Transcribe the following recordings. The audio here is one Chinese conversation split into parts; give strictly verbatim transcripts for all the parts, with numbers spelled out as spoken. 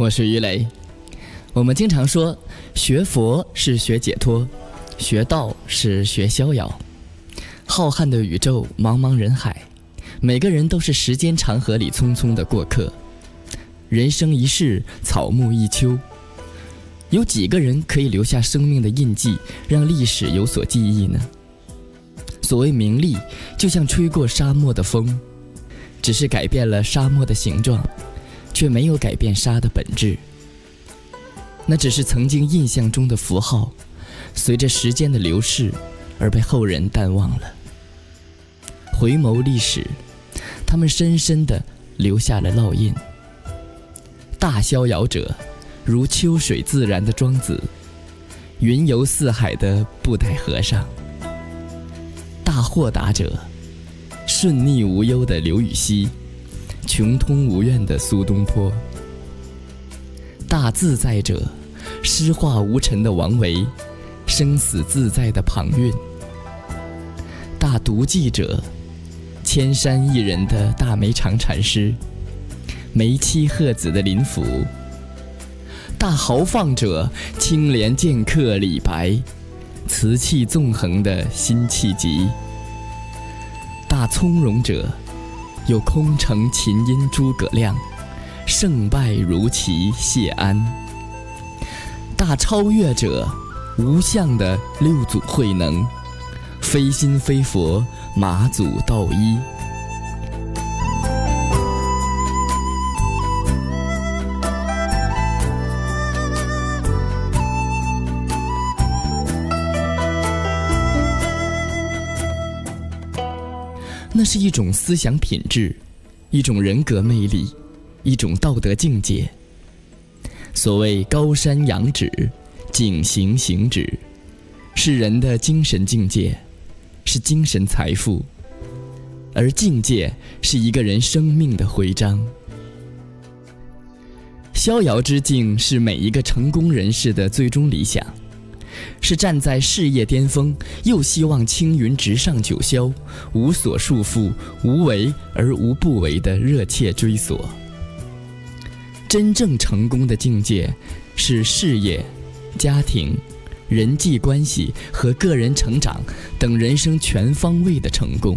我是于雷。我们经常说，学佛是学解脱，学道是学逍遥。浩瀚的宇宙，茫茫人海，每个人都是时间长河里匆匆的过客。人生一世，草木一秋，有几个人可以留下生命的印记，让历史有所记忆呢？所谓名利，就像吹过沙漠的风，只是改变了沙漠的形状，却没有改变沙的本质。那只是曾经印象中的符号，随着时间的流逝而被后人淡忘了。回眸历史，他们深深地留下了烙印。大逍遥者，如秋水自然的庄子，云游四海的布袋和尚；大豁达者，顺逆无忧的刘禹锡，穷通无怨的苏东坡；大自在者，诗化无尘的王维，生死自在的庞蕴；大独寂者，千山一人的大梅长禅师，梅妻鹤子的林甫；大豪放者，清廉剑客李白，瓷器纵横的辛弃疾；大从容者，有空城琴音诸葛亮，胜败如棋谢安；大超越者，无相的六祖慧能，非心非佛马祖道一。那是一种思想品质，一种人格魅力，一种道德境界。所谓高山仰止，景行行止，是人的精神境界，是精神财富，而境界是一个人生命的徽章。逍遥之境是每一个成功人士的最终理想，是站在事业巅峰，又希望青云直上九霄，无所束缚，无为而无不为的热切追索。真正成功的境界是事业、家庭、人际关系和个人成长等人生全方位的成功。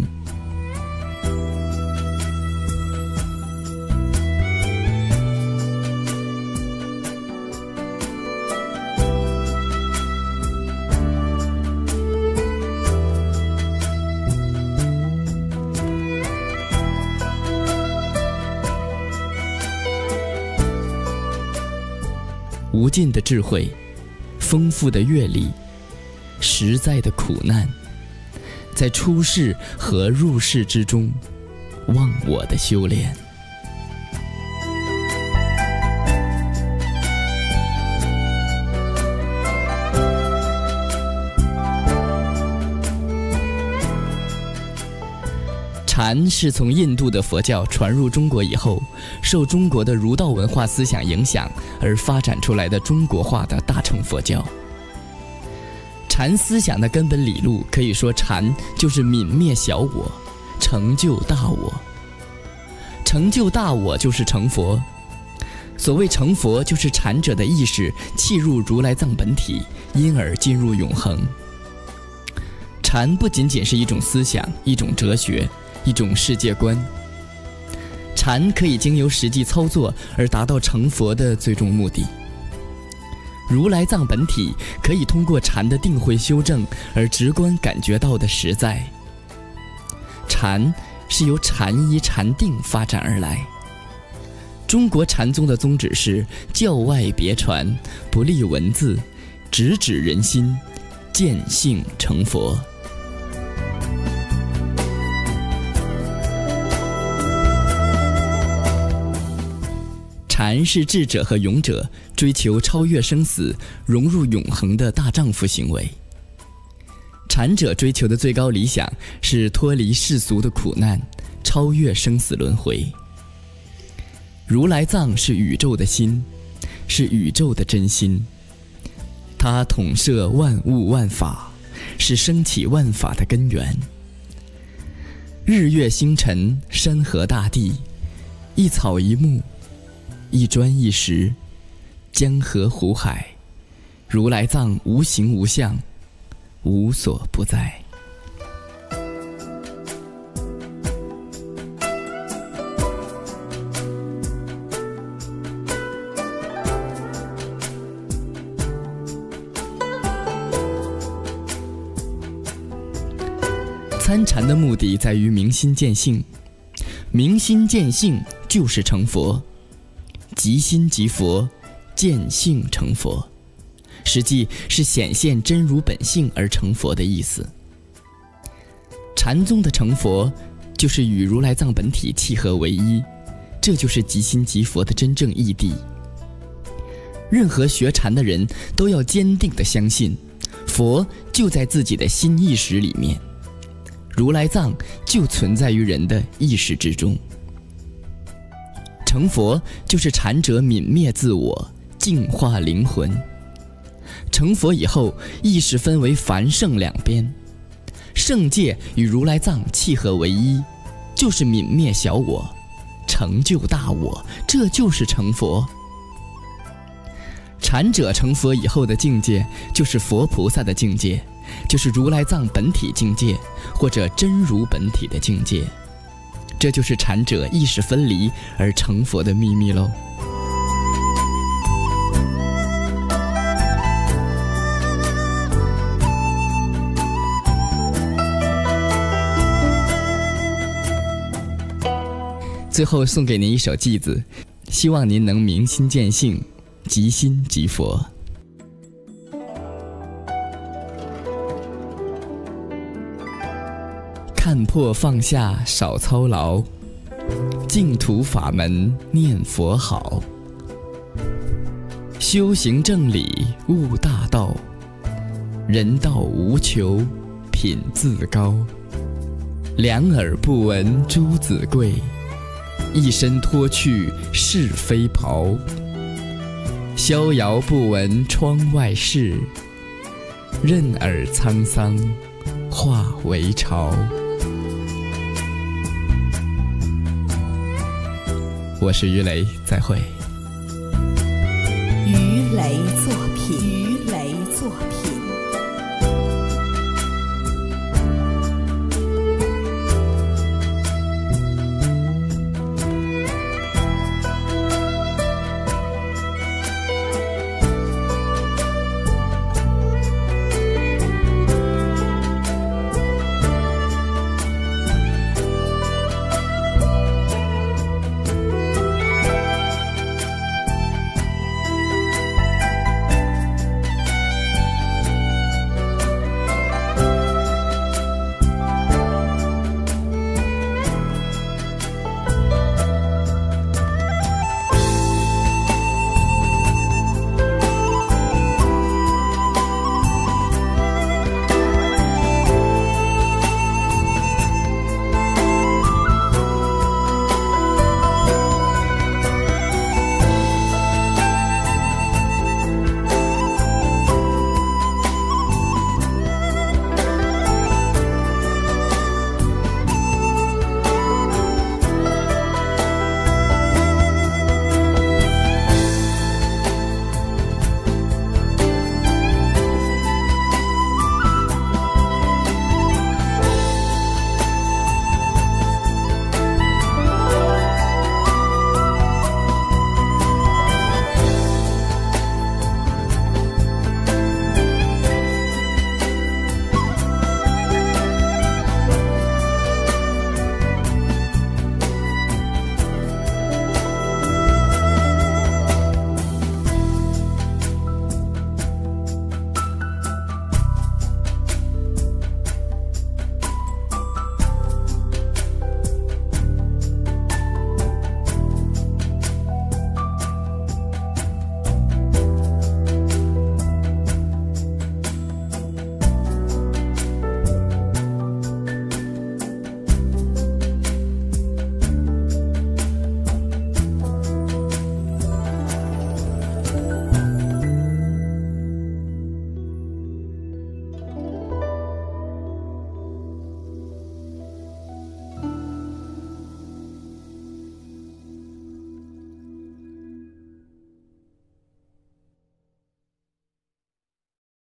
无尽的智慧，丰富的阅历，实在的苦难，在出世和入世之中，忘我的修炼。禅是从印度的佛教传入中国以后，受中国的儒道文化思想影响而发展出来的中国化的大乘佛教。禅思想的根本理路，可以说禅就是泯灭小我，成就大我。成就大我就是成佛。所谓成佛，就是禅者的意识契入如来藏本体，因而进入永恒。禅不仅仅是一种思想，一种哲学，一种世界观。禅可以经由实际操作而达到成佛的最终目的。如来藏本体可以通过禅的定慧修正而直观感觉到的实在。禅是由禅依禅定发展而来。中国禅宗的宗旨是教外别传，不立文字，直指人心，见性成佛。禅是智者和勇者追求超越生死、融入永恒的大丈夫行为。禅者追求的最高理想是脱离世俗的苦难，超越生死轮回。如来藏是宇宙的心，是宇宙的真心，它统摄万物万法，是升起万法的根源。日月星辰，山河大地，一草一木，一砖一石， 江河湖海，如来藏无形无相，无所不在。参禅的目的在于明心见性，明心见性就是成佛，即心即佛，见性成佛，实际是显现真如本性而成佛的意思。禅宗的成佛就是与如来藏本体契合为一，这就是即心即佛的真正义谛。任何学禅的人都要坚定地相信，佛就在自己的心意识里面，如来藏就存在于人的意识之中。成佛就是禅者泯灭自我，净化灵魂。成佛以后，意识分为凡圣两边，圣界与如来藏契合为一，就是泯灭小我，成就大我，这就是成佛。禅者成佛以后的境界，就是佛菩萨的境界，就是如来藏本体境界，或者真如本体的境界。这就是禅者意识分离而成佛的秘密喽。最后送给您一首偈子，希望您能明心见性，即心即佛。看破放下少操劳，净土法门念佛好。修行正理悟大道，人道无求品自高。两耳不闻诸子贵，一身脱去是非袍。逍遥不闻窗外事，任尔沧桑化为潮。我是于雷，再会。 于雷作品，于雷作品。